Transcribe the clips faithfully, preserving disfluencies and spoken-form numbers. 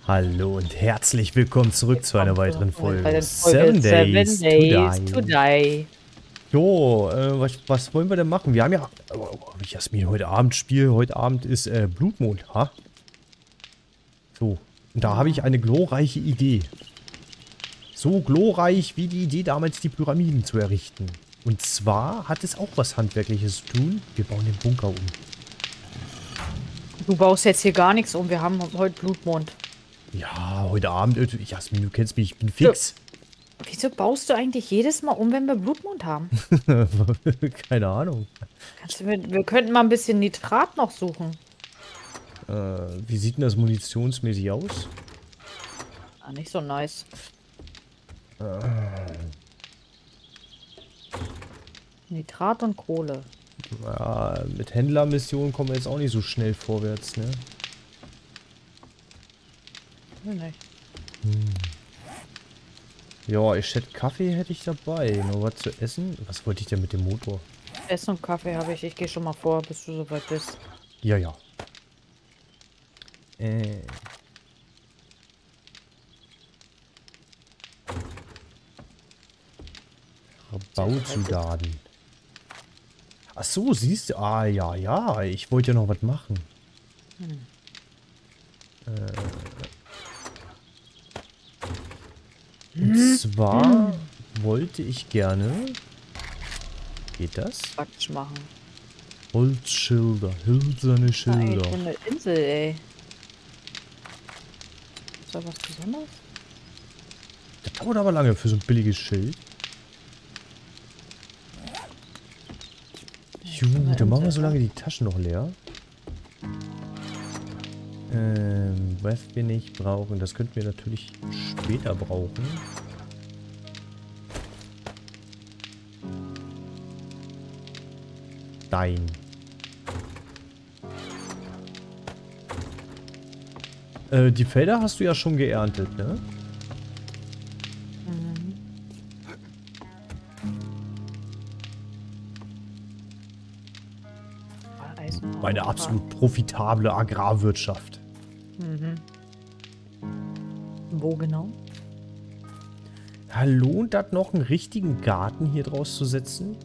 Hallo und herzlich willkommen zurück zu einer weiteren Bei Folge den Seven Folge Days Seven to Days Die. to Die. Jo, äh, was, was wollen wir denn machen? Wir haben ja, oh, oh, Jasmin, heute Abend Spiel, heute Abend ist äh, Blutmond, ha? So, und da habe ich eine glorreiche Idee. So glorreich wie die Idee damals, die Pyramiden zu errichten. Und zwar hat es auch was Handwerkliches zu tun. Wir bauen den Bunker um. Du baust jetzt hier gar nichts um. Wir haben heute Blutmond. Ja, heute Abend, äh, Jasmin, du kennst mich, ich bin So, fix. wieso baust du eigentlich jedes Mal um, wenn wir Blutmond haben? Keine Ahnung. Kannst du, wir, wir könnten mal ein bisschen Nitrat noch suchen. Äh, wie sieht denn das munitionsmäßig aus? Ah, nicht so nice. Nitrat und Kohle. Ja, mit Händlermissionen kommen wir jetzt auch nicht so schnell vorwärts, ne? Nee, nicht. Hm. Ja, ich hätte Kaffee hätte ich dabei. Noch was zu essen? Was wollte ich denn mit dem Motor? Essen und Kaffee habe ich. Ich gehe schon mal vor, bis du soweit bist. Ja, ja. Äh. Bauzudaten. Ach so, siehst du. Ah, ja, ja. Ich wollte ja noch was machen. Hm. Äh. Und zwar wollte ich gerne... Geht das? Quatsch machen. Holzschilder, hölzerne Schilder. Ah, ey, eine Insel, ey. Ist da was Besonderes? Das dauert aber lange für so ein billiges Schild. Gut, dann machen wir so lange die Taschen noch leer. Ähm, was wir nicht brauchen, das könnten wir natürlich später brauchen. Dein. Äh, die Felder hast du ja schon geerntet, ne? Mhm. Eisen. Meine absolut profitable Agrarwirtschaft. Mhm. Wo genau? Ja, lohnt das noch, einen richtigen Garten hier draus zu setzen?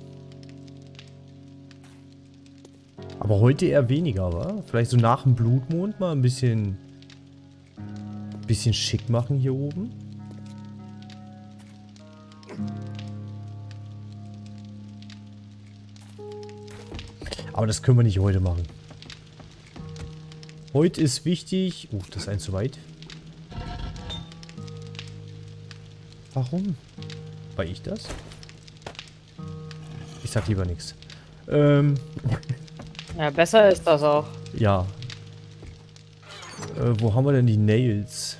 Aber heute eher weniger, wa? Vielleicht so nach dem Blutmond mal ein bisschen... bisschen schick machen hier oben. Aber das können wir nicht heute machen. Heute ist wichtig... Oh, das ist ein zu weit. Warum? War ich das? Ich sag lieber nichts. Ähm... Ja, besser ist das auch. Ja. Äh, wo haben wir denn die Nails?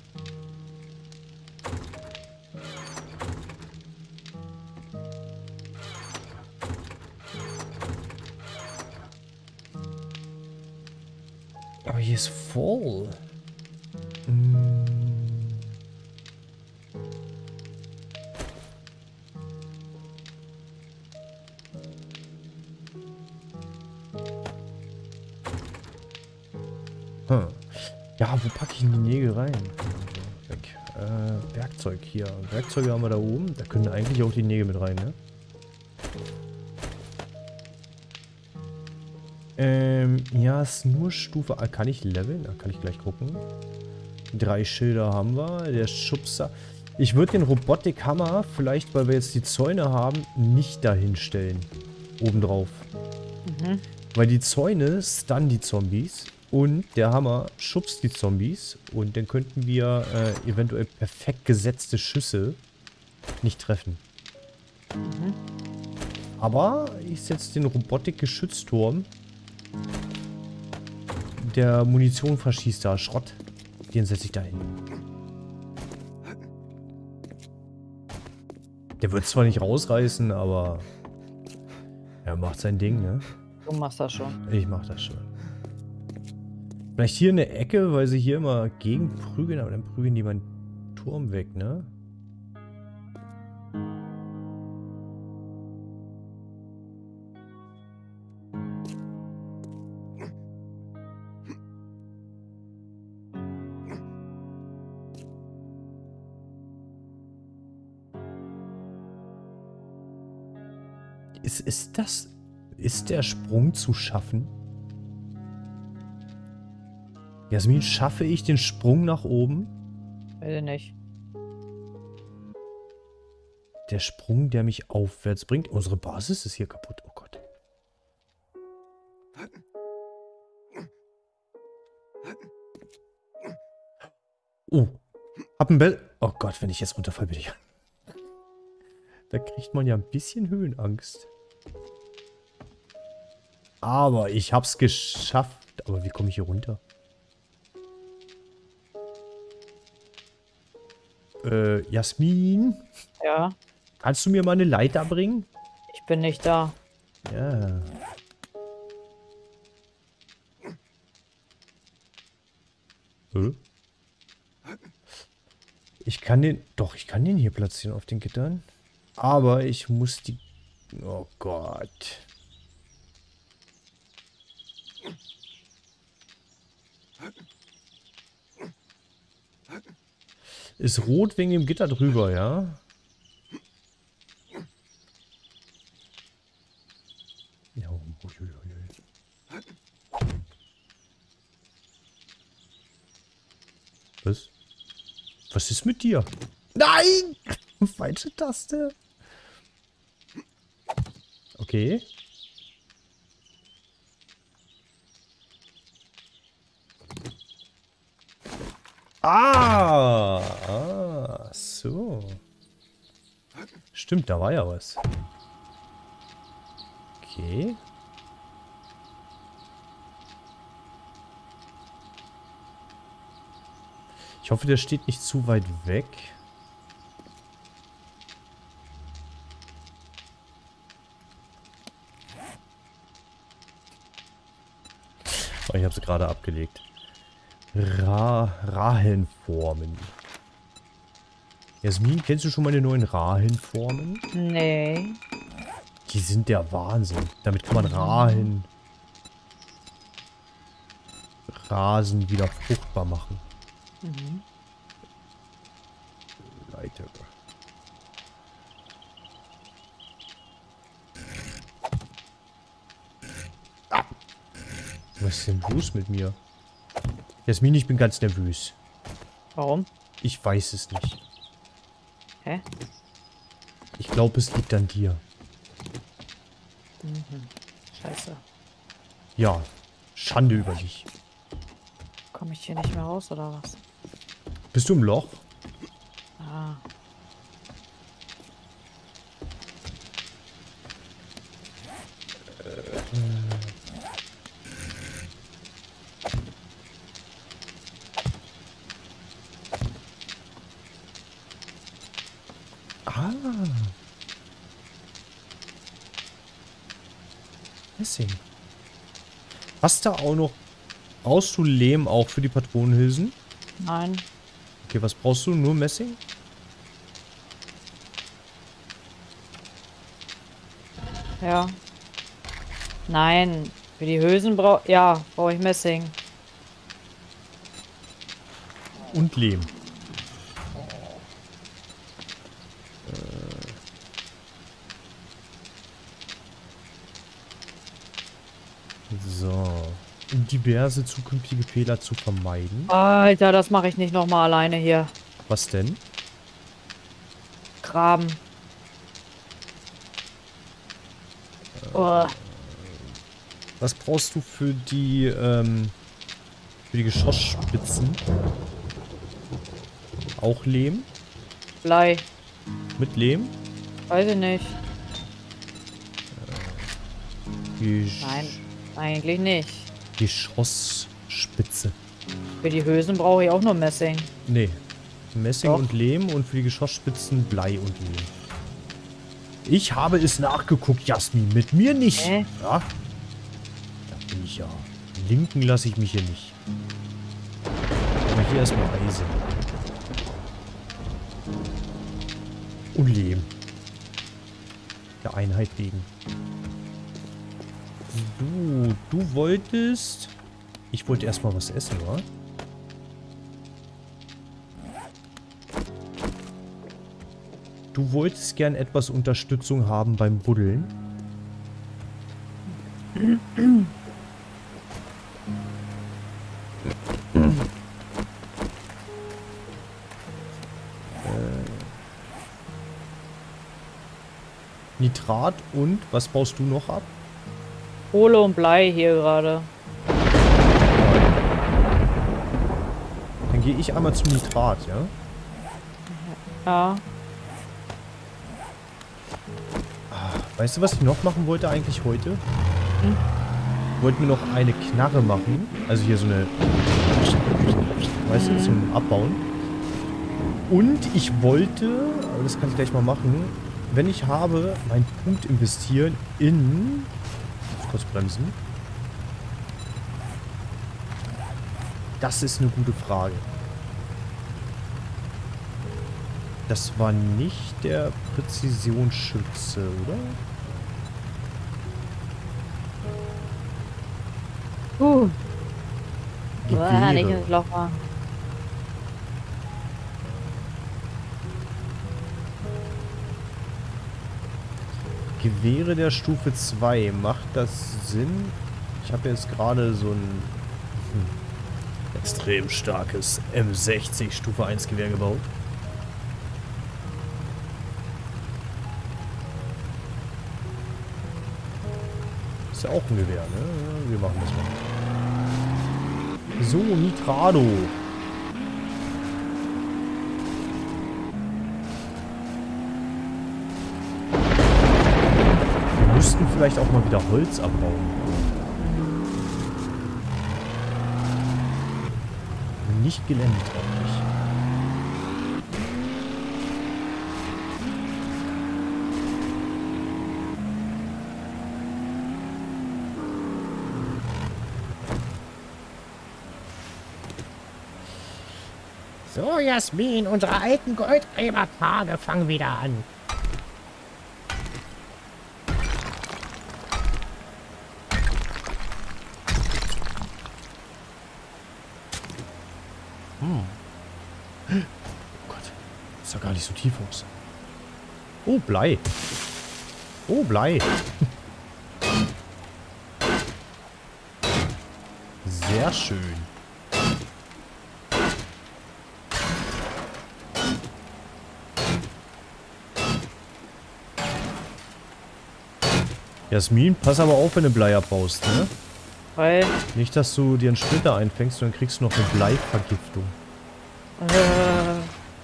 Aber hier ist voll. Hm. Hm. Ja, wo packe ich denn die Nägel rein? Weg. Äh, Werkzeug hier. Werkzeuge haben wir da oben. Da können eigentlich auch die Nägel mit rein, ne? Ähm, ja, ist nur Stufe... Ah, kann ich leveln? Da kann ich gleich gucken. Drei Schilder haben wir. Der Schubser... Ich würde den Robotikhammer, vielleicht weil wir jetzt die Zäune haben, nicht dahin stellen. Obendrauf. Mhm. Weil die Zäune stunnen die Zombies und der Hammer schubst die Zombies und dann könnten wir äh, eventuell perfekt gesetzte Schüsse nicht treffen. Mhm. Aber ich setze den Robotik-Geschützturm. Der Munition verschießt da Schrott. Den setze ich da hin. Der wird zwar nicht rausreißen, aber er macht sein Ding, ne? Du machst das schon. Ich mach das schon. Vielleicht hier in der Ecke, weil sie hier immer gegenprügeln, aber dann prügeln die meinen Turm weg, ne? Ist, ist das... Ist der Sprung zu schaffen? Jasmin, schaffe ich den Sprung nach oben? Weiß ich nicht. Der Sprung, der mich aufwärts bringt. Unsere Basis ist hier kaputt. Oh Gott. Oh. Hab ein Bell. Oh Gott, wenn ich jetzt runterfalle, bin ich... Da kriegt man ja ein bisschen Höhenangst. Aber ich hab's geschafft. Aber wie komme ich hier runter? Äh, Jasmin? Ja, Kannst du mir mal eine Leiter bringen? ich bin nicht da. Ja. Hä? Ich kann den... Doch, ich kann den hier platzieren auf den Gittern. Aber ich muss die... Oh Gott. Ist rot wegen dem Gitter drüber, ja? Ja, uiuiui. Was? Was ist mit dir? Nein! Falsche Taste. Okay. Ah, ah, so. Stimmt, da war ja was. Okay. Ich hoffe, der steht nicht zu weit weg. Oh, ich habe sie gerade abgelegt. Ra Rahenformen. Jasmin, kennst du schon meine neuen Rahenformen? Nee. Die sind der Wahnsinn. Damit kann man Rahen... Rasen wieder fruchtbar machen. Mhm. Leiter. Ah. Was ist denn los mit mir? Jasmin, ich bin ganz nervös. Warum? Ich weiß es nicht. Hä? Ich glaube, es liegt an dir. Mhm. Scheiße. Ja, Schande über dich. Komme ich hier nicht mehr raus, oder was? Bist du im Loch? Ah. Ah. Messing. Hast du auch noch... Brauchst du Lehm auch für die Patronenhülsen? Nein. Okay, was brauchst du? Nur Messing? Ja. Nein. Für die Hülsen brauche... Ja, brauche ich Messing. Und Lehm. So. Um diverse zukünftige Fehler zu vermeiden. Alter, das mache ich nicht nochmal alleine hier. Was denn? Graben. Oh. Was brauchst du für die, ähm, für die Geschossspitzen? Auch Lehm? Blei. Mit Lehm? Weiß ich nicht. Gesch Nein, eigentlich nicht. Geschossspitze. Für die Hülsen brauche ich auch nur Messing. Nee. Messing Doch. und Lehm und für die Geschossspitzen Blei und Lehm. Ich habe es nachgeguckt, Jasmin. Mit mir nicht. Hä? Ja? Da bin ich ja. Linken lasse ich mich hier nicht. Aber hier erstmal Eisen. Und Lehm. Der Einheit wegen. Du, du wolltest... Ich wollte erstmal was essen, wa? Du wolltest gern etwas Unterstützung haben beim Buddeln. Nitrat und was baust du noch ab? Kohle und Blei hier gerade. Dann gehe ich einmal zum Nitrat, ja? Ja. Weißt du, was ich noch machen wollte eigentlich heute? Hm? Ich wollte mir noch eine Knarre machen. Also hier so eine... Weißt du, zum Abbauen. Und ich wollte, aber das kann ich gleich mal machen, wenn ich habe, meinen Punkt investieren in... Kurz bremsen. Das ist eine gute Frage. Das war nicht der Präzisionsschütze, oder? Uh. Gewehre. Boah, nicht ins Loch war. Gewehre der Stufe zwei. Macht das Sinn? Ich habe jetzt gerade so ein hm, extrem starkes M sechzig Stufe eins Gewehr gebaut. Ist ja auch ein Gewehr, ne? Wir machen das mal. So, Nitrado. Wir müssten vielleicht auch mal wieder Holz abbauen. Nicht gelähmt, auch nicht. So, Jasmin, unsere alten Goldgräbertage fangen wieder an. Hm. Oh Gott. Ist ja gar nicht so tief aus. Oh, Blei. Oh, Blei. Sehr schön. Jasmin, pass aber auf, wenn du Blei abbaust, ne? Weil. Nicht, dass du dir einen Splitter einfängst und dann kriegst du noch eine Bleivergiftung. Äh.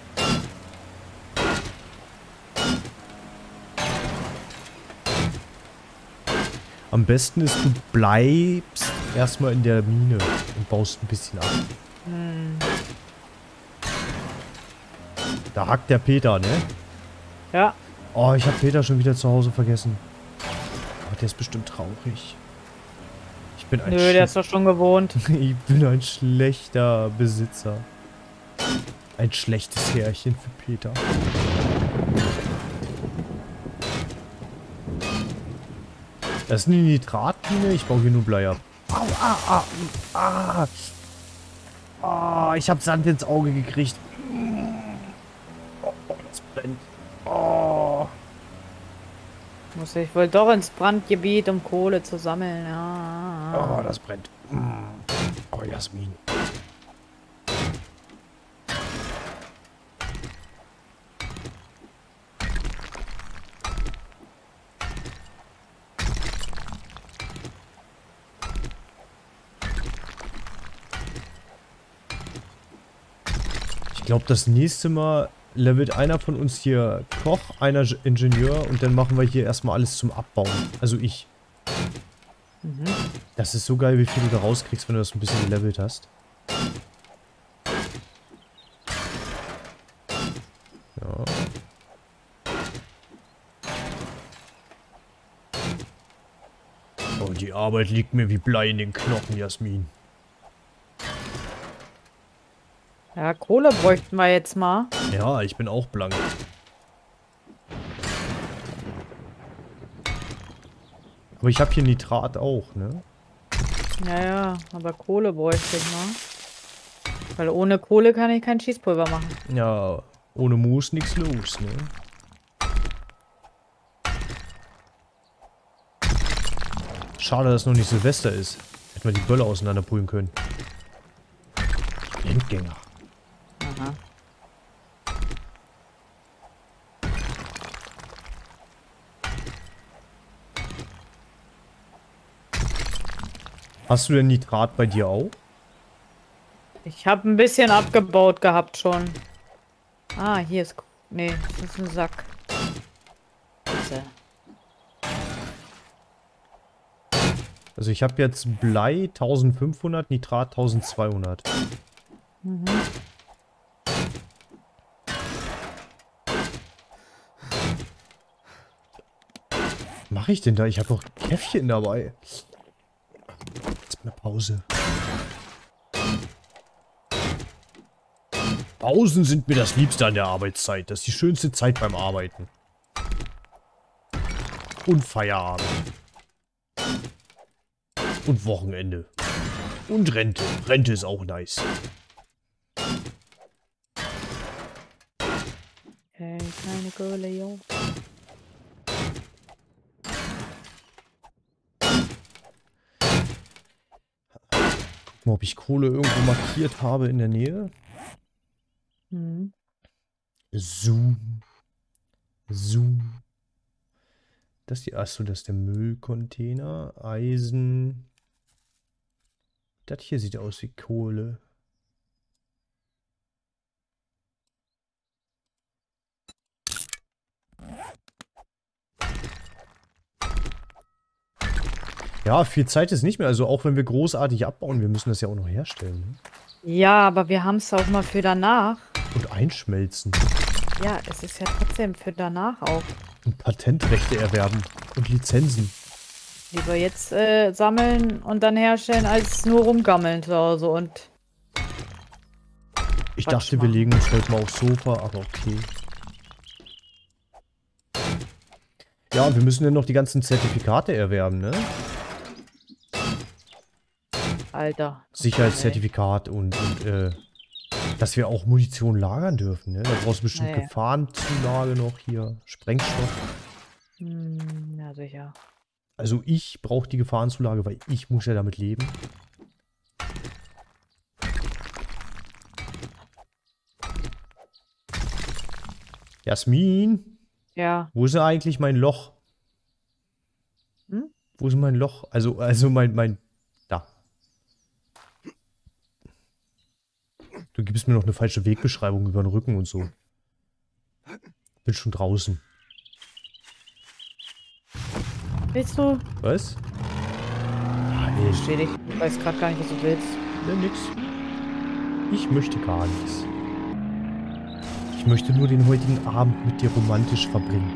Am besten ist, du bleibst erstmal in der Mine und baust ein bisschen ab. Hm. Da hackt der Peter, ne? Ja. Oh, ich habe Peter schon wieder zu Hause vergessen. Aber der ist bestimmt traurig. Ich bin ein Nö, der ist doch schon gewohnt. Ich bin ein schlechter Besitzer. Ein schlechtes Härchen für Peter. Das ist eine Nitratmine. Ich baue hier nur Blei ab. Au, ah, ah, ah. Oh, ich habe Sand ins Auge gekriegt. Oh, das brennt. Oh. Muss ich wohl doch ins Brandgebiet, um Kohle zu sammeln. Ja. Oh, das brennt. Oh, Jasmin. Ich glaube, das nächste Mal levelt einer von uns hier Koch, einer Ingenieur und dann machen wir hier erstmal alles zum Abbauen. Also ich. Mhm. Das ist so geil, wie viel du da rauskriegst, wenn du das ein bisschen gelevelt hast. Ja. Oh, die Arbeit liegt mir wie Blei in den Knochen, Jasmin. Ja, Kohle bräuchten wir jetzt mal. Ja, ich bin auch blank. Aber ich habe hier Nitrat auch, ne? Naja, aber Kohle bräuchte ich mal. Weil ohne Kohle kann ich kein Schießpulver machen. Ja, ohne Moos nichts los, ne? schade, dass noch nicht Silvester ist. Hätten wir die Böller auseinanderpullen können. Endgänger. Aha. Hast du denn Nitrat bei dir auch? Ich habe ein bisschen abgebaut gehabt schon. Ah, hier ist... Nee, das ist ein Sack. Bitte. Also ich habe jetzt Blei eintausendfünfhundert, Nitrat eintausendzweihundert. Mhm. Was mache ich denn da? Ich habe doch Käffchen dabei. Jetzt eine Pause. Pausen sind mir das Liebste an der Arbeitszeit. Das ist die schönste Zeit beim Arbeiten. Und Feierabend. Und Wochenende. Und Rente. Rente ist auch nice. Hey, kleine Kohle, jo. Guck mal, ob ich Kohle irgendwo markiert habe in der Nähe. Mhm. Zoom. Zoom. Das ist die, achso, das ist der Müllcontainer. Eisen. Das hier sieht aus wie Kohle. Ja, viel Zeit ist nicht mehr. Also auch wenn wir großartig abbauen, wir müssen das ja auch noch herstellen. Ne? Ja, aber wir haben es auch mal für danach. Und einschmelzen. Ja, es ist ja trotzdem für danach auch. Und Patentrechte erwerben. Und Lizenzen. Lieber jetzt äh, sammeln und dann herstellen, als nur rumgammeln zu Hause und... Ich Quatsch dachte, wir machen. legen uns heute mal aufs Sofa, aber okay. Ja, und wir müssen ja noch die ganzen Zertifikate erwerben, ne? Alter. Sicherheitszertifikat und, und äh, dass wir auch Munition lagern dürfen, ne? Da brauchst du bestimmt Ja, ja. Gefahrenzulage noch hier. Sprengstoff. Hm, ja, sicher. Also ich brauche die Gefahrenzulage, weil ich muss ja damit leben. Jasmin, Ja. wo ist denn eigentlich mein Loch? Hm? Wo ist mein Loch? Also, also mein, mein, da. Du gibst mir noch eine falsche Wegbeschreibung über den Rücken und so. Bin schon draußen. Willst du? Was? Ah, nee, Ich verstehe dich. Ich weiß gerade gar nicht, was du willst. nee, nix. Ich möchte gar nichts. Ich möchte nur den heutigen Abend mit dir romantisch verbringen.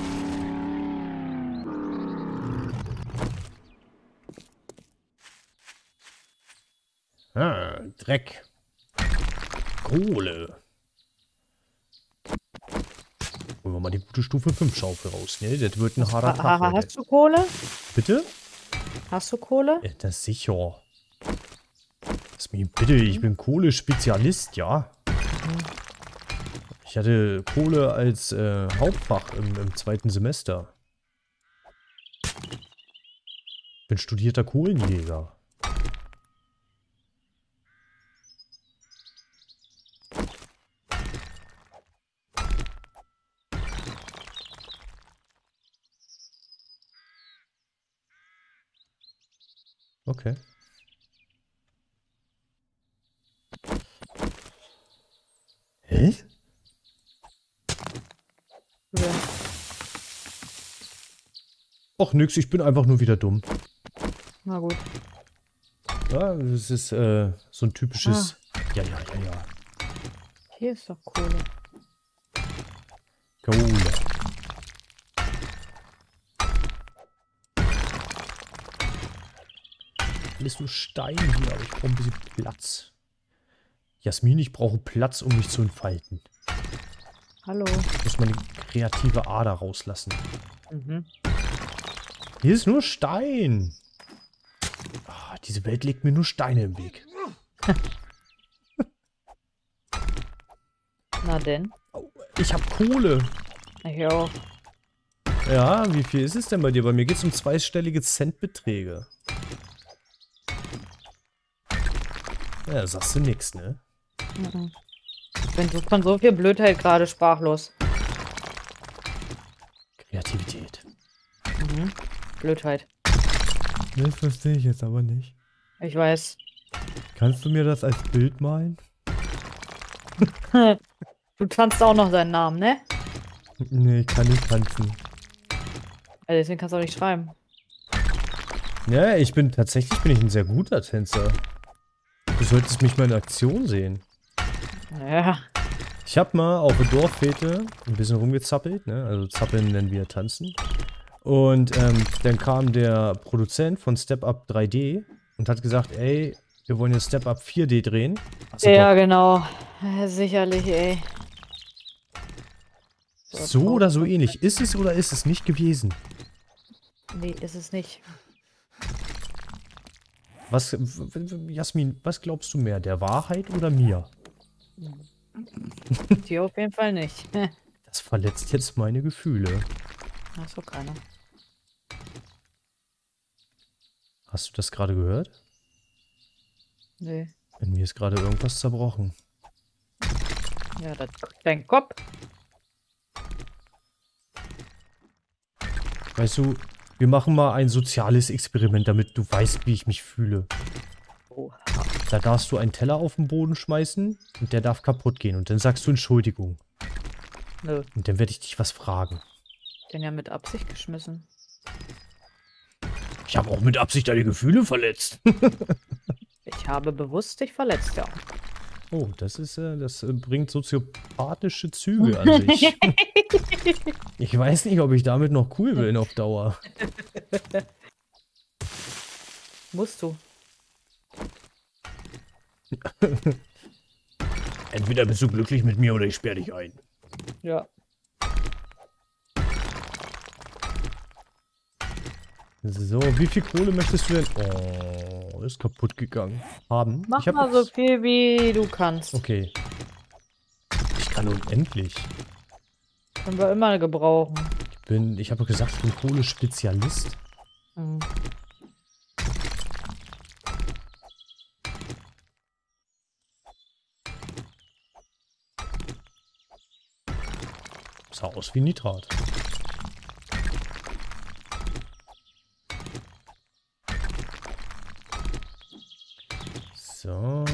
Ah, Dreck. Kohle. Holen wir mal die gute Stufe fünf Schaufel raus, ne? Das wird ein harter Ha, Tag ha, heute. hast du Kohle? Bitte? Hast du Kohle? Ja, das ist sicher. Jasmin, bitte, ich bin Kohle-Spezialist, ja. Ich hatte Kohle als äh, Hauptfach im, im zweiten Semester. Bin studierter Kohlenjäger. Okay. Hä? Ja. Och nix, ich bin einfach nur wieder dumm. Na gut. Ja, das ist äh, so ein typisches... Ja, ja, ja, ja. Hier ist doch Kohle. Kohle. Alles nur Stein hier, aber ich brauche ein bisschen Platz. Jasmin, ich brauche Platz, um mich zu entfalten. Hallo. Ich muss meine kreative Ader rauslassen. Mhm. Hier ist nur Stein. Ah, diese Welt legt mir nur Steine im Weg. Na denn? Ich habe Kohle. Ich auch. Ja, wie viel ist es denn bei dir? Bei mir geht es um zweistellige Centbeträge. Ja, sagst du nix, ne? Mhm. Ich bin so von so viel Blödheit gerade sprachlos. Kreativität. Mhm. Blödheit. Das verstehe ich jetzt aber nicht. Ich weiß. Kannst du mir das als Bild malen? Du tanzt auch noch deinen Namen, ne? Nee, ich kann nicht tanzen. Also deswegen kannst du auch nicht schreiben. Ja, ich bin tatsächlich bin ich ein sehr guter Tänzer. Du solltest mich mal in Aktion sehen. Ja. Ich habe mal auf der Dorffete ein bisschen rumgezappelt, ne? Also zappeln nennen wir tanzen. Und ähm, dann kam der Produzent von Step Up drei D und hat gesagt, ey, wir wollen jetzt Step Up vier D drehen. Hast du Ja, Bock? genau. Ja, sicherlich, ey. So oder so ähnlich. Ist es oder ist es nicht gewesen? Nee, ist es nicht. Was, w- w- Jasmin, was glaubst du mehr, der Wahrheit oder mir? Dir auf jeden Fall nicht. Das verletzt jetzt meine Gefühle. Ach so, keiner. Hast du das gerade gehört? Nee. In mir ist gerade irgendwas zerbrochen. Ja, das, dein Kopf. Weißt du, wir machen mal ein soziales Experiment, damit du weißt, wie ich mich fühle. Oh. Da darfst du einen Teller auf den Boden schmeißen und der darf kaputt gehen. Und dann sagst du Entschuldigung. Nö. Und dann werde ich dich was fragen. Den ja mit Absicht geschmissen. Ich habe auch mit Absicht deine Gefühle verletzt. Ich habe bewusst dich verletzt, ja. Oh, das ist, äh, das äh, bringt soziopathische Züge an sich. Ich weiß nicht, ob ich damit noch cool bin auf Dauer. Musst du. Entweder bist du glücklich mit mir oder ich sperre dich ein. Ja. So, wie viel Kohle möchtest du denn? Oh, ist kaputt gegangen. Haben? Mach Ich hab mal noch- so viel, wie du kannst. Okay. Ich kann unendlich. Können wir immer gebrauchen. Ich bin, ich habe doch gesagt, ich bin Kohle-Spezialist. Mhm. Sah aus wie Nitrat. So.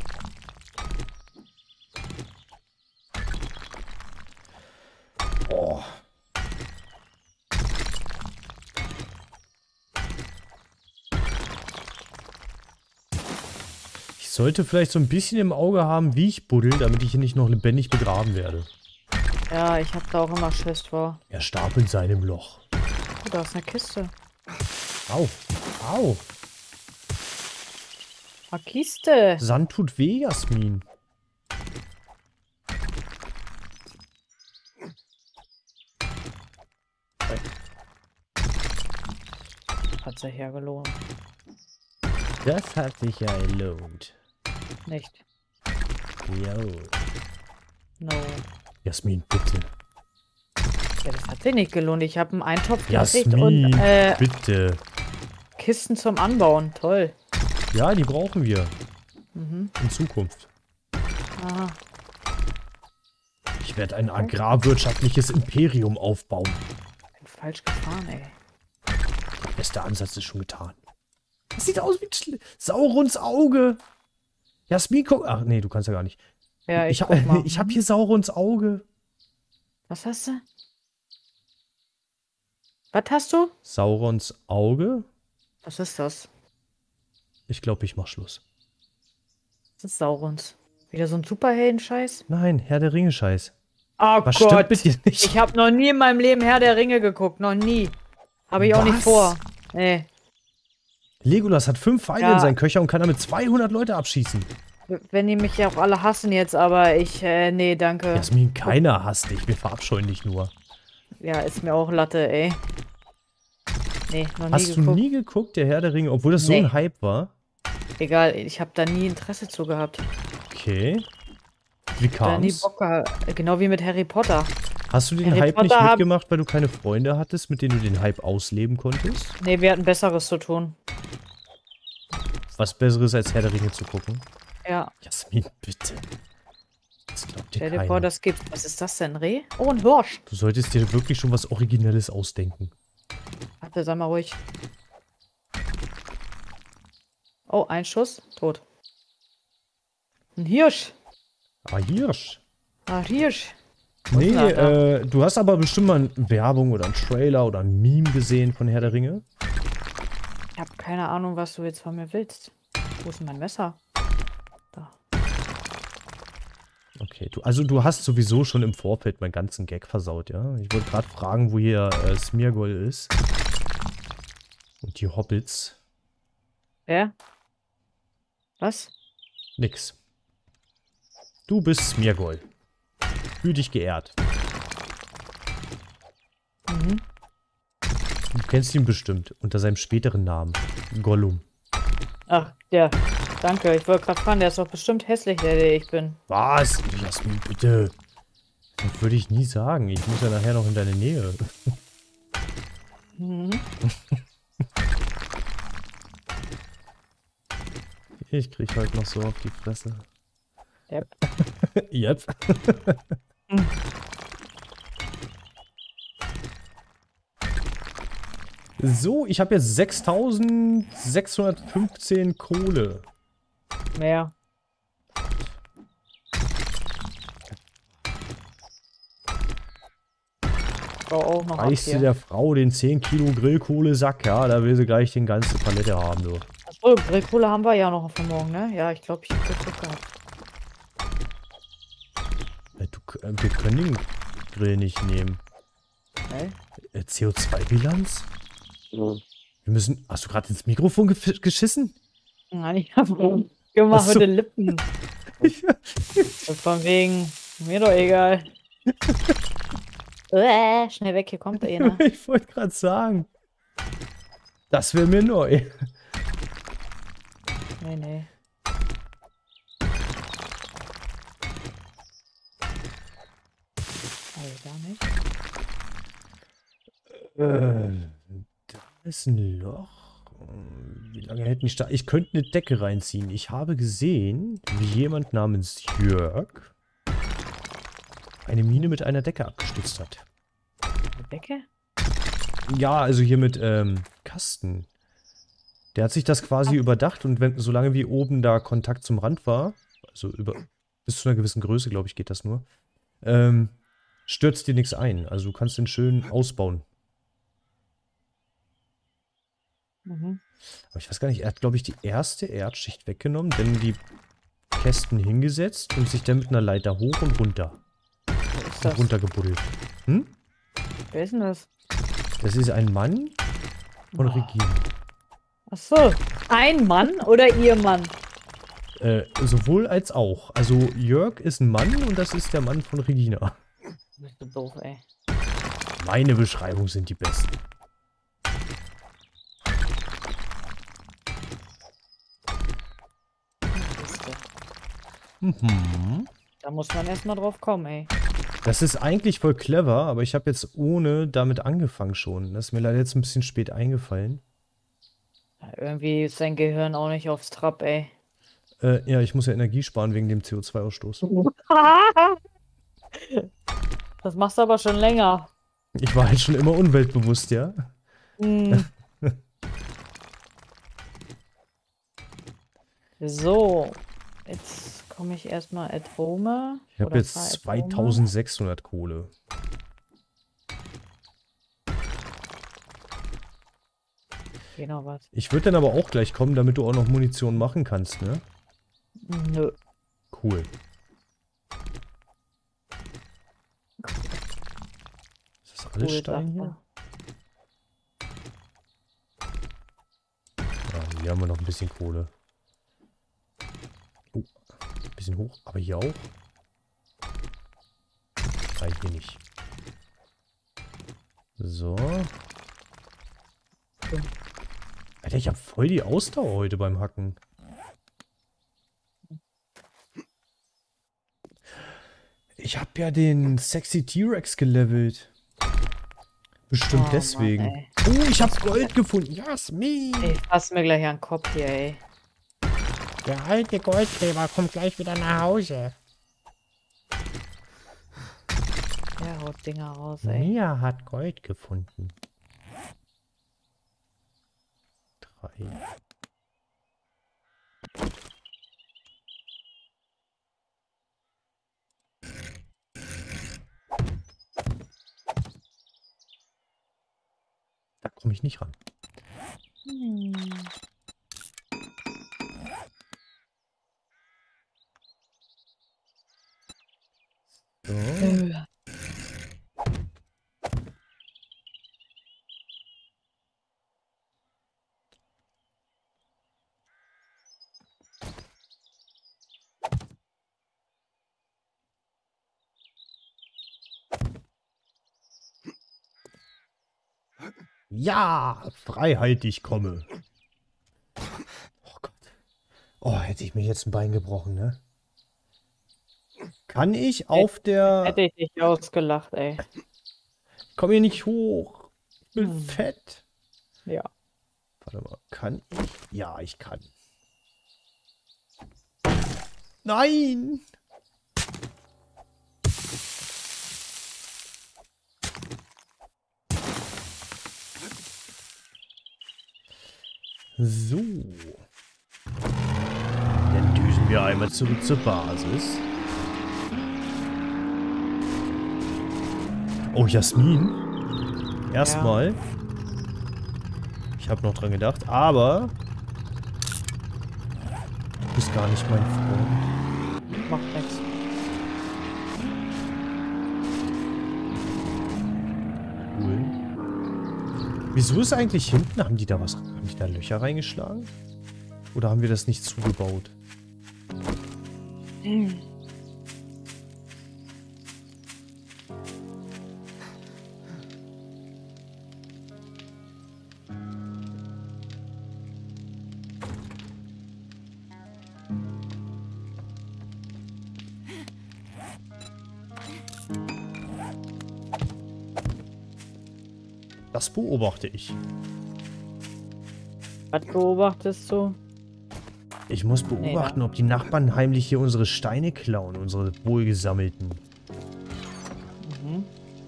Oh. Ich sollte vielleicht so ein bisschen im Auge haben, wie ich buddel, damit ich hier nicht noch lebendig begraben werde. Ja, ich hab da auch immer Schiss vor. Er starb in seinem Loch. Oh, da ist eine Kiste. Au. Au. Eine Kiste. Sand tut weh, Jasmin. Hat sich ja gelohnt. Das hat sich ja gelohnt. Nicht. Jo. No. Jasmin, bitte. Ja, das hat sich nicht gelohnt. Ich habe einen Eintopf gekriegt Jasmin, und äh, bitte. Kisten zum Anbauen. Toll. Ja, die brauchen wir. Mhm. In Zukunft. Aha. Ich werde ein agrarwirtschaftliches Imperium aufbauen. Bin falsch gefahren, ey. Der beste Ansatz ist schon getan. Das sieht aus wie ein Schl- Saurons Auge. Jasmin, guck. Ach nee, du kannst ja gar nicht. Ja, ich, Ich, guck mal. ha ich habe hier Saurons Auge. Was hast du? Was hast du? Saurons Auge? Was ist das? Ich glaube, ich mach Schluss. Das ist Saurons. Wieder so ein Superhelden-Scheiß? Nein, Herr der Ringe-Scheiß. Oh Was Gott. stimmt mit dir nicht? Ich habe noch nie in meinem Leben Herr der Ringe geguckt. Noch nie. Habe ich auch nicht Was? vor. Nee. Legolas hat fünf Pfeile Ja. in seinen Köcher und kann damit zweihundert Leute abschießen. Wenn die mich ja auch alle hassen jetzt, aber ich, äh, nee, danke. Jasmin, keiner hasst dich. Wir verabscheuen dich nur. Ja, ist mir auch Latte, ey. Nee, noch nie Hast du geguckt. nie geguckt, der Herr der Ringe, obwohl das so Nee. ein Hype war? Egal, ich habe da nie Interesse zu gehabt. Okay. Wie Da nie kam's? Bock gehabt. Genau wie mit Harry Potter. Hast du den Harry Hype nicht Potter hab- mitgemacht, weil du keine Freunde hattest, mit denen du den Hype ausleben konntest? Nee, wir hatten Besseres zu tun. Was Besseres als Herr der Ringe zu gucken? Ja. Jasmin, bitte. Das glaubt dir Stell dir keiner. vor, das gibt. Was ist das denn, Reh? Oh, ein Hirsch. Du solltest dir wirklich schon was Originelles ausdenken. Warte, sei mal ruhig. Oh, ein Schuss. Tot. Ein Hirsch. Ah, Hirsch. Ah, Hirsch. Nee, ist denn äh, du hast aber bestimmt mal eine Werbung oder einen Trailer oder ein Meme gesehen von Herr der Ringe. Ich habe keine Ahnung, was du jetzt von mir willst. Wo ist denn mein Messer? Da. Okay, du, also du hast sowieso schon im Vorfeld meinen ganzen Gag versaut, ja? Ich wollte gerade fragen, wo hier äh, Smeargol ist. Und die Hobbits. Wer? Was? Nix. Du bist Smeargol. Fühl dich geehrt. Mhm. Du kennst ihn bestimmt unter seinem späteren Namen. Gollum. Ach, ja. Danke. Ich wollte gerade fragen, der ist doch bestimmt hässlich, der, der ich bin. Was? Jasmin, bitte. Das würde ich nie sagen. Ich muss ja nachher noch in deine Nähe. Mhm. Ich krieg heute noch so auf die Fresse. Yep. Yep. Mhm. So, ich habe jetzt sechstausendsechshundertfünfzehn Kohle. Mehr. Frau auch noch ab Reichst du hier. der Frau den zehn Kilo Grillkohle-Sack, ja, da will sie gleich den ganze Palette haben, du. Achso, Grillkohle haben wir ja noch für morgen, ne? Ja, ich glaube, ich habe geguckt gehabt. Äh, Du, äh, wir können den Grill nicht nehmen. Okay. Äh, C O zwei Bilanz? Wir müssen. Hast du gerade ins Mikrofon gefi- geschissen? Nein, ich habe gemacht Ach so. mit den Lippen. Das von wegen, mir doch egal. Äh, schnell weg, hier kommt einer. Ich wollte gerade sagen. Das wäre mir neu. Nee, nee. Also da nicht. Äh, da ist ein Loch. Wie lange hätten die Sta Ich könnte eine Decke reinziehen. Ich habe gesehen, wie jemand namens Jörg eine Mine mit einer Decke abgestützt hat. Eine Decke? Ja, also hier mit ähm, Kasten. Der hat sich das quasi überdacht und wenn, solange wie oben da Kontakt zum Rand war, also über bis zu einer gewissen Größe, glaube ich, geht das nur, ähm, stürzt dir nichts ein. Also du kannst den schön ausbauen. Mhm. Aber ich weiß gar nicht, er hat, glaube ich, die erste Erdschicht weggenommen, dann die Kästen hingesetzt und sich dann mit einer Leiter hoch und runter. Wer ist Und das? runtergebuddelt. Hm? Wer ist denn das? Das ist ein Mann von Oh. Regine. Achso, ein Mann oder ihr Mann? Äh, sowohl als auch. Also Jörg ist ein Mann und das ist der Mann von Regina. Bist du doof, ey. Meine Beschreibungen sind die besten. Siehste. Mhm. Da muss man erstmal drauf kommen, ey. Das ist eigentlich voll clever, aber ich habe jetzt ohne damit angefangen schon. Das ist mir leider jetzt ein bisschen spät eingefallen. Ja, irgendwie ist dein Gehirn auch nicht aufs Trab, ey. Äh, ja, ich muss ja Energie sparen wegen dem C O zwei Ausstoß. Das machst du aber schon länger. Ich war halt schon immer umweltbewusst, ja? Hm. So, jetzt komme ich erstmal at home. Ich habe Oder jetzt fahr at home. zweitausendsechshundert Kohle. Genau was. Ich würde dann aber auch gleich kommen, damit du auch noch Munition machen kannst, ne? Nö. Cool. Ist das alles Cool, Stein sagt hier? Ja, hier haben wir noch ein bisschen Kohle. Oh, ein bisschen hoch, aber hier auch. Nein, hier nicht. So. Alter, ich habe voll die Ausdauer heute beim Hacken. Ich habe ja den Sexy T-Rex gelevelt. Bestimmt Oh, deswegen. Mann, ey. Oh, ich habe Gold gefunden. Jasmin. Ey, fass mir gleich an den Kopf hier, ey. Der alte Goldgräber kommt gleich wieder nach Hause. Der haut Dinger raus, ey. Mia hat Gold gefunden. Drei. Da komme ich nicht ran. Hm. So. Äh. Ja, Freiheit, ich komme. Oh Gott. Oh, hätte ich mir jetzt ein Bein gebrochen, ne? Kann ich auf der... Hätte ich dich ausgelacht, ey. Komm hier nicht hoch. Ich bin Hm. fett. Ja. Warte mal, kann ich? Ja, ich kann. Nein! So. Dann düsen wir einmal zurück zur Basis. Oh, Jasmin. Erstmal. Ich habe noch dran gedacht, aber du bist gar nicht mein Freund. Macht nichts. Cool. Wieso ist eigentlich hinten? Haben die da was? Haben die da Löcher reingeschlagen? Oder haben wir das nicht zugebaut? Hm. Das beobachte ich. Was beobachtest du? Ich muss beobachten, ob die Nachbarn heimlich hier unsere Steine klauen, unsere wohlgesammelten. Mhm.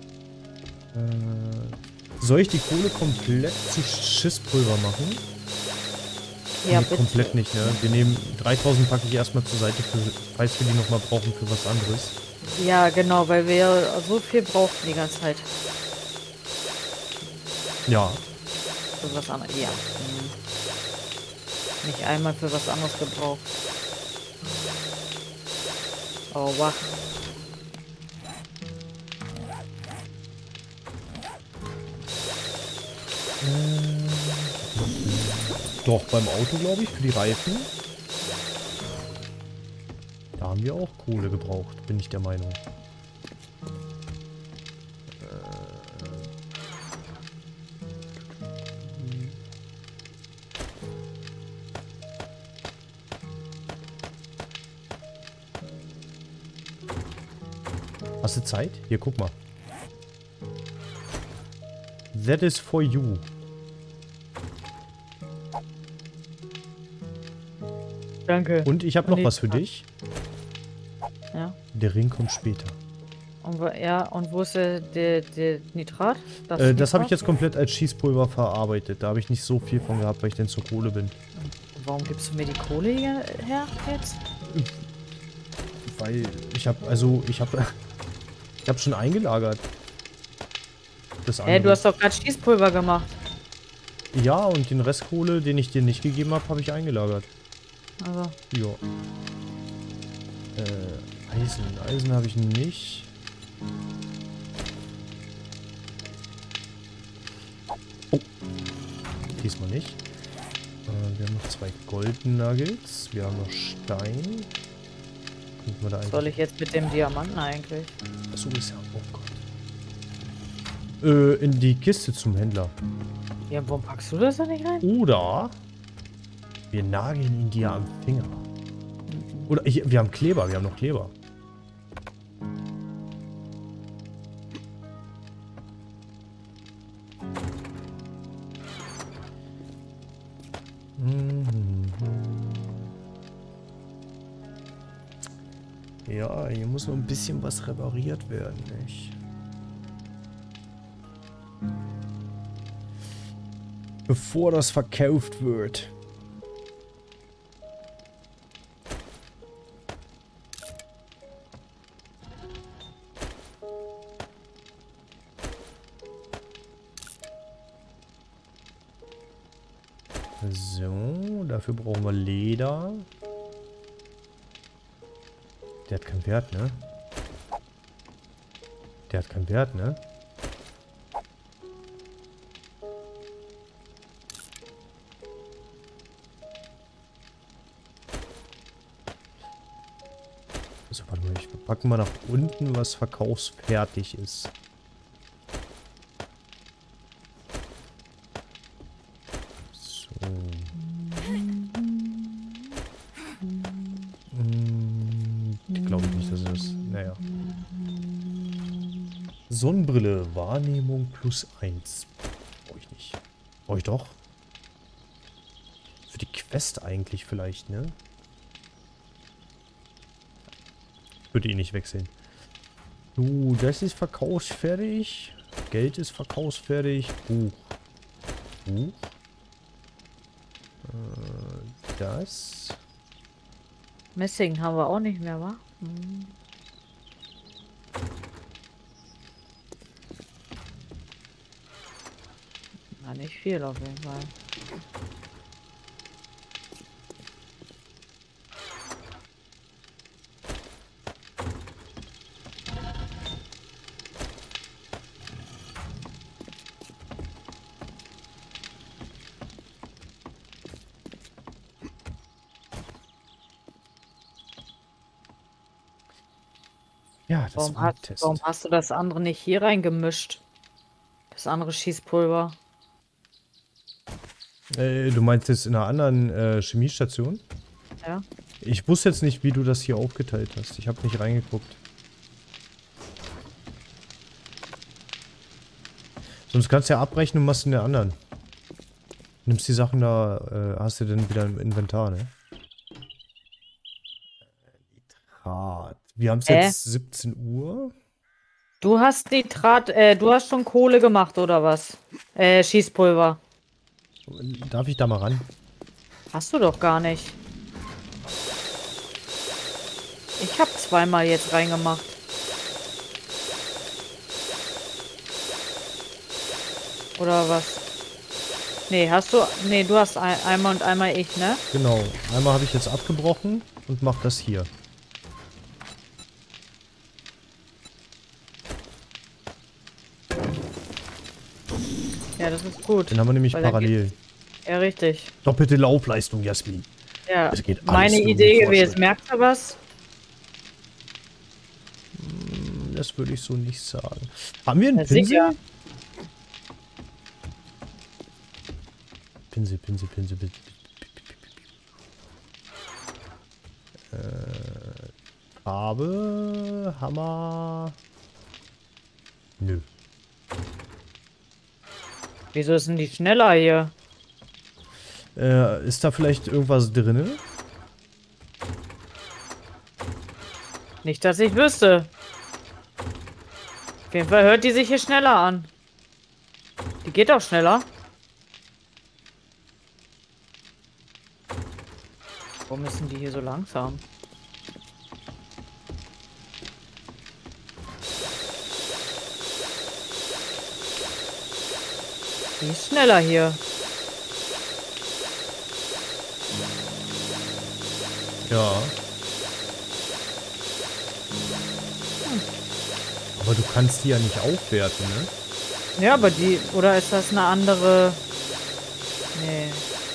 Äh, soll ich die Kohle komplett zu Schisspulver machen? Ja, Nee, bitte. komplett nicht, ne? Wir nehmen dreitausend packe ich erstmal zur Seite, für, falls wir die nochmal brauchen für was anderes. Ja, genau, weil wir so viel brauchen die ganze Zeit. Ja. Für was anderes. Ja. Hm. Nicht einmal für was anderes gebraucht. Oh, wach. Doch, beim Auto, glaube ich, für die Reifen. Da haben wir auch Kohle gebraucht, bin ich der Meinung. Hast du Zeit? Hier, guck mal. That is for you. Danke. Und ich habe noch Nee, was für passt. dich. Ja. Der Ring kommt später. Und, wo- ja, und wo ist der, der, der Nitrat? Äh, das habe ich Nitrat? jetzt komplett als Schießpulver verarbeitet. Da habe ich nicht so viel von gehabt, weil ich denn zur Kohle bin. Warum gibst du mir die Kohle hier her jetzt? Weil ich habe, also ich habe, ich habe schon eingelagert. Das Hä, andere. du hast doch gerade Schießpulver gemacht. Ja, und den Rest Kohle, den ich dir nicht gegeben habe, habe ich eingelagert. Also, Ja. Äh, Eisen. Eisen habe ich nicht. Oh. Diesmal nicht. Äh, wir haben noch zwei Golden Nuggets. Wir haben noch Stein. Könnten wir da was eigentlich... soll ich jetzt mit dem Diamanten eigentlich? Achso, ist ja... Oh Gott. Äh, in die Kiste zum Händler. Ja, warum packst du das da nicht rein? Oder wir nageln ihn dir am Finger. Oder ich, wir haben Kleber, wir haben noch Kleber. Ja, hier muss noch ein bisschen was repariert werden, nicht? Bevor das verkauft wird. So, dafür brauchen wir Leder. Der hat keinen Wert, ne? Der hat keinen Wert, ne? So, warte mal, ich packe mal nach unten, was verkaufsfertig ist. So. Hm, glaube ich nicht, dass es... Naja. Sonnenbrille, Wahrnehmung plus eins. Brauche ich nicht. Brauche ich doch. Für die Quest eigentlich vielleicht, ne? Würde ihn nicht wechseln. So, das ist verkaufsfertig. Geld ist verkaufsfertig. Buch. Buch. Äh, das. Messing haben wir auch nicht mehr, wa? Hm. Na, nicht viel auf jeden Fall. Ja, das Warum war ein hast, Test. warum hast du das andere nicht hier reingemischt? Das andere Schießpulver. Äh, du meinst jetzt in einer anderen äh, Chemiestation? Ja. Ich wusste jetzt nicht, wie du das hier aufgeteilt hast. Ich habe nicht reingeguckt. Sonst kannst du ja abbrechen und machst in der anderen. Nimmst die Sachen da, äh, hast du dann wieder im Inventar, ne? Nitrat. Wir haben es Äh? jetzt siebzehn Uhr. Du hast Nitrat, äh, du hast schon Kohle gemacht, oder was? Äh, Schießpulver. Darf ich da mal ran? Hast du doch gar nicht. Ich habe zweimal jetzt reingemacht. Oder was? Nee, hast du... Nee, du hast ein, einmal und einmal ich, ne? Genau. Einmal habe ich jetzt abgebrochen und mach das hier. Ja, das ist gut. Den haben wir nämlich Weil dann parallel. Ja, richtig. Doppelte Laufleistung, Jasmin. Ja, Es geht alles meine nur um Idee den gewesen. Fortschritt. Merkst du was? Das würde ich so nicht sagen. Haben wir einen Ja, Pinsel? sicher. Pinsel, Pinsel, Pinsel, Pinsel. Äh, Farbe, Hammer. Nö. Wieso ist denn die schneller hier? Äh, ist da vielleicht irgendwas drin? Nicht, dass ich wüsste. Auf jeden Fall hört die sich hier schneller an. Die geht auch schneller. Warum ist denn die hier so langsam? Die ist schneller hier. Ja. Aber du kannst die ja nicht aufwerten, ne? Ja, aber die... Oder ist das eine andere... Nee.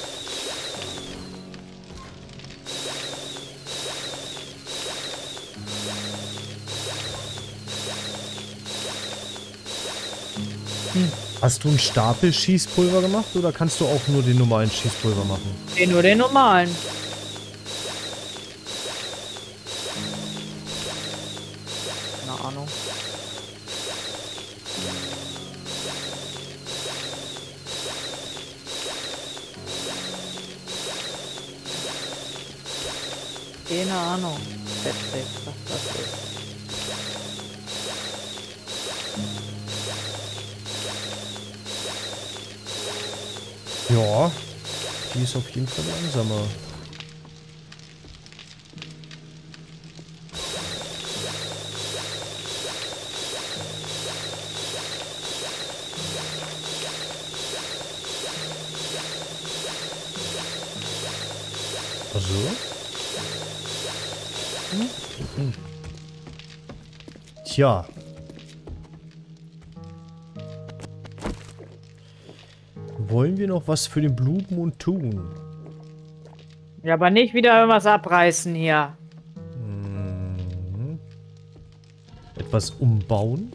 Hast du einen Stapel Schießpulver gemacht oder kannst du auch nur den normalen Schießpulver machen? Nee, nur den normalen. Keine Ahnung. Keine Ahnung. Patrick, was das ist. Ja, die ist auf jeden Fall langsamer. Also? Hm? Hm. Tja. Wollen wir noch was für den Blutmond tun? Ja, aber nicht wieder irgendwas abreißen hier. Hm. Etwas umbauen?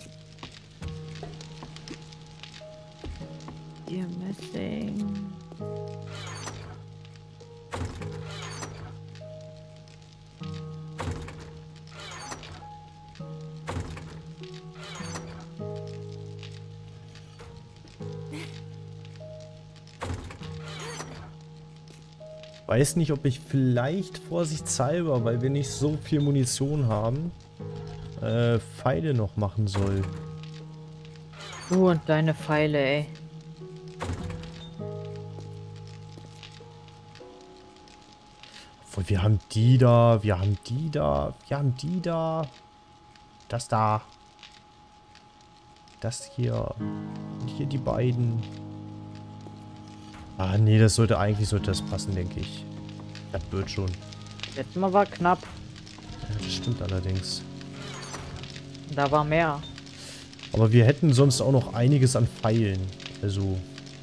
Dear Missing. Weiß nicht, ob ich vielleicht vorsichtshalber, weil wir nicht so viel Munition haben, äh, Pfeile noch machen soll. Du und deine Pfeile, ey. Obwohl, wir haben die da, wir haben die da, wir haben die da. Das da. Das hier. Und hier die beiden. Ah, nee, das sollte eigentlich sollte das passen, denke ich. Das wird schon. Letztes Mal war knapp. Ja, das stimmt allerdings. Da war mehr. Aber wir hätten sonst auch noch einiges an Pfeilen. Also.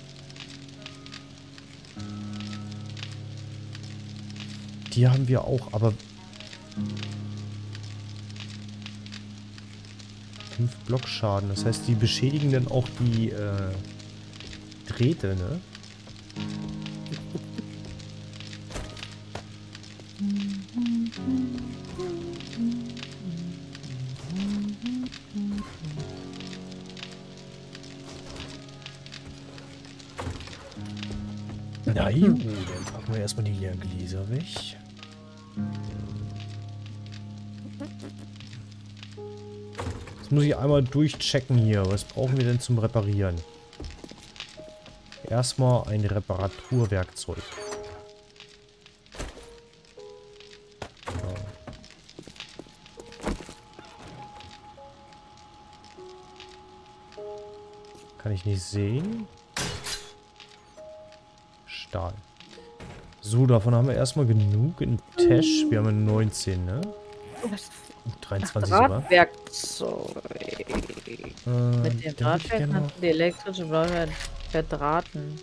Die haben wir auch, aber. Fünf Blockschaden. Das heißt, die beschädigen dann auch die äh, Drähte, ne? Na gut, dann packen wir erstmal die leeren Gläser weg. Jetzt muss ich einmal durchchecken hier. Was brauchen wir denn zum Reparieren? Erstmal ein Reparaturwerkzeug. Kann ich nicht sehen. Stahl. So, davon haben wir erstmal genug in Tash. Wir haben neunzehn, ne? Uh, dreiundzwanzig sogar. Werkzeug. Äh, Mit dem Drahtwerk kannst du die elektrische Blauheit verdrahten.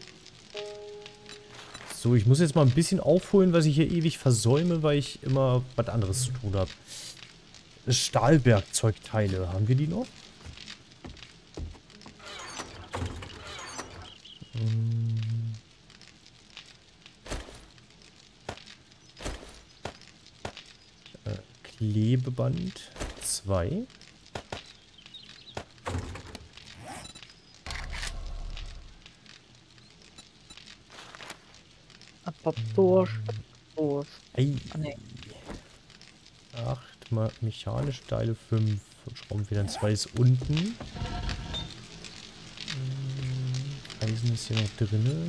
So, ich muss jetzt mal ein bisschen aufholen, was ich hier ewig versäume, weil ich immer was anderes zu tun habe. Stahlwerkzeugteile. Haben wir die noch? Äh, Klebeband zwei. Aber durch. Durch. Ei. Ah, nee. acht mal mechanische Teile fünf. Schraubenfedern zwei ist unten. Eisen ist hier noch drin.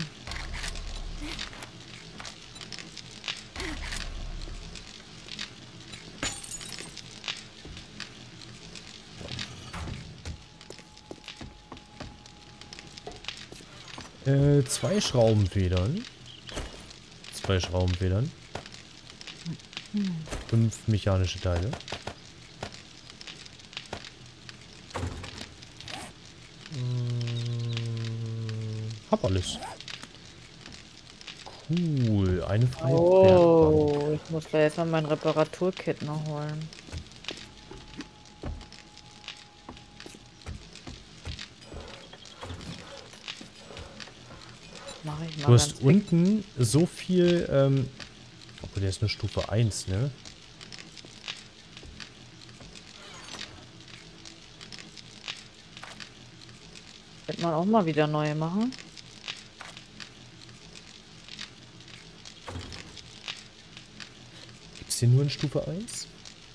Äh, zwei Schraubenfedern. Zwei Schraubenfedern. Fünf mechanische Teile. Hab alles. Cool, eine freie Oh, Werkbank. ich muss da jetzt mal mein Reparaturkit noch holen. Mach ich mal Du hast ganz unten so viel, ähm, obwohl der ist nur Stufe eins, ne? Könnte man auch mal wieder neue machen. Gibt es den nur in Stufe eins?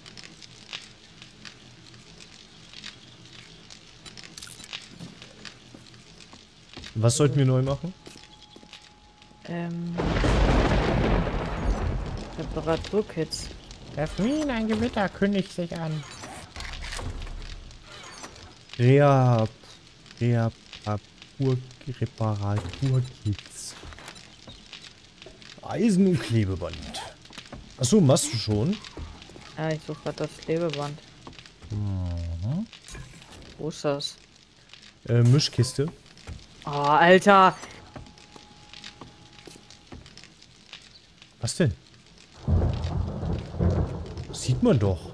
Was sollten wir neu machen? Ähm. Reparaturkits. Jasmin, ein Gewitter kündigt sich an. Rea... Rea... Reparaturkits. Eisen- und Klebeband. Achso, machst du schon? Ja, ich suche gerade das Klebeband. Mhm. Wo ist das? Äh, Mischkiste. Oh, Alter! Was denn? Das sieht man doch.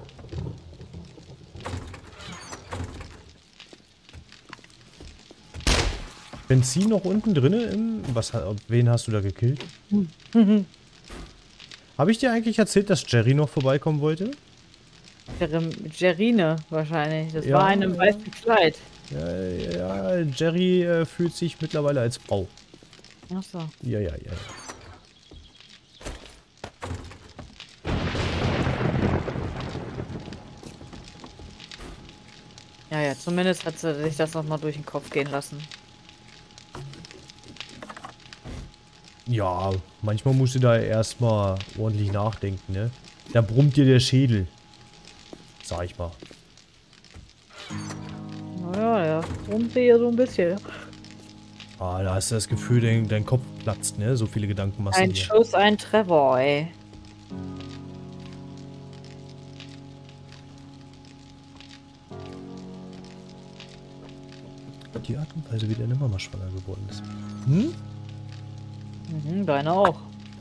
Benzin noch unten drinne im... Was, wen hast du da gekillt? Habe ich dir eigentlich erzählt, dass Jerry noch vorbeikommen wollte? Jer- Jerine wahrscheinlich. Das Ja. war eine im weißen Kleid. Ja, ja Jerry äh, fühlt sich mittlerweile als Frau. Ach so. Ja, ja, ja. ja. Ja, ja, zumindest hat sie sich das noch mal durch den Kopf gehen lassen. Ja, manchmal musst du da erstmal ordentlich nachdenken, ne? Da brummt dir der Schädel. Sag ich mal. Naja, ja, brummt ja so ein bisschen. Ah, da hast du das Gefühl, dein, dein Kopf platzt, ne? So viele Gedanken machst du Ein dir. Schuss, ein Trevor, ey. Die Art und Weise, wie der nimmer mal schwanger geworden ist. Hm? Mhm, deine auch.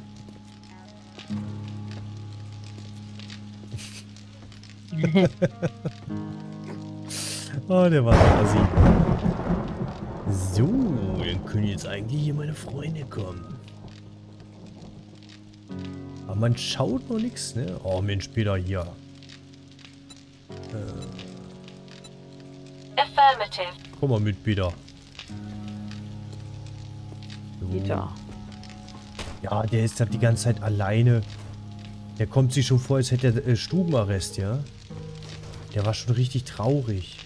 Oh, der war so assi. So, dann können jetzt eigentlich hier meine Freunde kommen. Aber man schaut noch nichts, ne? Oh, Mensch, Peter, hier. Äh, Affirmative. komm mal mit, Peter. So. Peter. Ja, der ist da die ganze Zeit alleine. Der kommt sich schon vor, als hätte er äh, Stubenarrest, ja? Der war schon richtig traurig.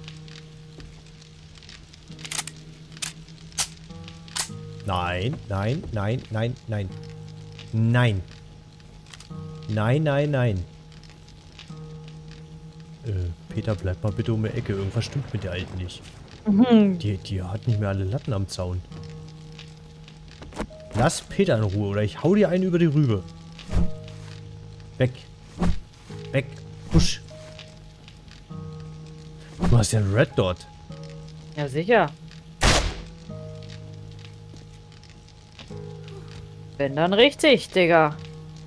Nein, nein, nein, nein, nein. Nein. Nein, nein, nein. Äh, Peter, bleib mal bitte um die Ecke. Irgendwas stimmt mit der Alten nicht. Mhm. Die, die hat nicht mehr alle Latten am Zaun. Lass Peter in Ruhe oder ich hau dir einen über die Rübe. Weg. Weg. Husch. Du hast ja einen Red Dot. Ja, sicher. Wenn dann richtig, Digga.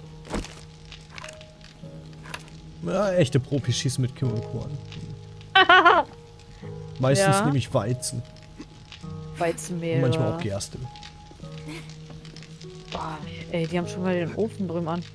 Ja, echte Profis schießen mit Kim und Korn. Meistens Ja. nehme ich Weizen. Weizenmehl. Manchmal auch oder- Gerste. Boah, ey, die haben schon mal den Ofen drüben an.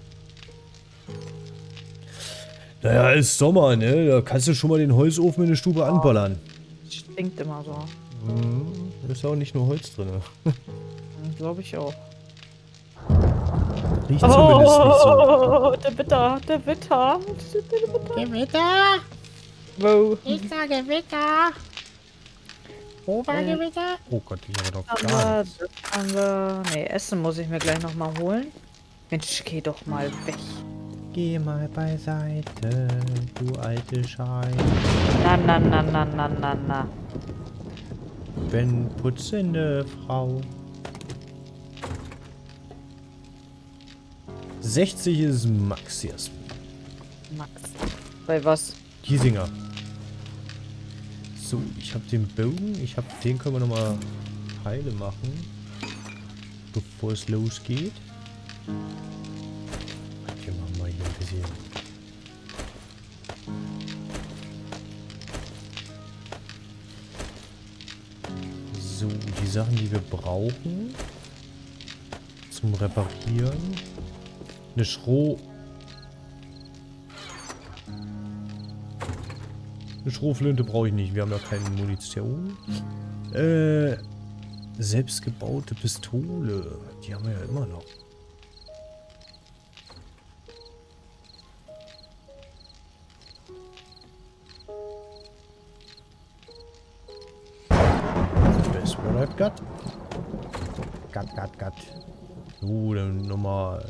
Naja, ist Sommer, ne? Da kannst du schon mal den Holzofen in der Stube anballern. Stinkt immer so. Mhm. Da ist ja auch nicht nur Holz drin. Glaube ich auch. Riecht zumindest nicht so. Oh, der Witter, der Witter. Gewitter? Wow. Ich sage Gewitter. Wo war Äh. Gewitter? Oh Gott, ich habe doch Haben gar wir, nichts. das haben wir. Nee, Essen muss ich mir gleich noch mal holen. Mensch, geh doch mal weg. Geh mal beiseite, du alte Scheiße. Na, na, na, na, na, na, na. Wenn putzende Frau. sechzig ist Max jetzt. Max. Bei was? Giesinger. So, ich habe den Bogen. Ich habe den können wir nochmal heile machen. Bevor es losgeht. Wir machen mal hier ein bisschen. So, die Sachen, die wir brauchen. Zum Reparieren. Eine Schroh... Eine Schrohflinte brauche ich nicht. Wir haben ja keine Munition. Äh... Selbstgebaute Pistole. Die haben wir ja immer noch. Wo läuft Gott? Gott, Gott, Gott. So, dann nochmal.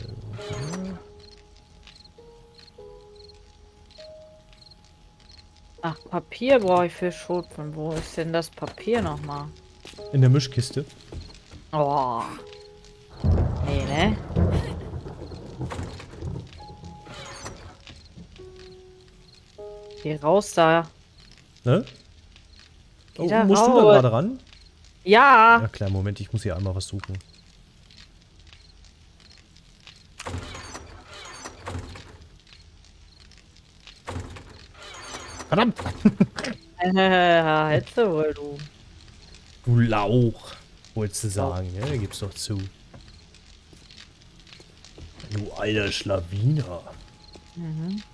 Ach, Papier brauche ich für Schrotflint. Wo ist denn das Papier nochmal? In der Mischkiste. Oh. Nee, ne? Geh raus da. Ne? Oh, Wieder musst du da raus. gerade ran? Ja. Ja, klar, Moment, ich muss hier einmal was suchen. Verdammt! Hättest du wohl, du. Du Lauch, wolltest du sagen, ja? Gib's doch zu. Du alter Schlawiner. Mhm.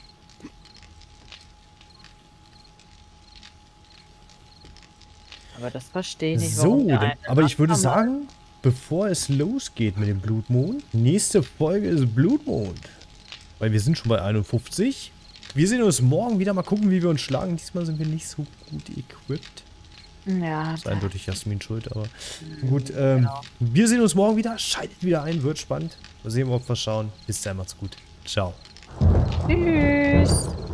Aber das verstehe ich nicht. So, warum der dann, eine aber ich würde Nacht sagen, bevor es losgeht mit dem Blutmond, nächste Folge ist Blutmond. Weil wir sind schon bei einundfünfzig. Wir sehen uns morgen wieder. Mal gucken, wie wir uns schlagen. Diesmal sind wir nicht so gut equipped. Ja, Das ist eindeutig Jasmin schuld, aber gut. Ähm, genau. Wir sehen uns morgen wieder. Schaltet wieder ein, wird spannend. Mal sehen, ob wir schauen. Bis dann, macht's gut. Ciao. tschüss.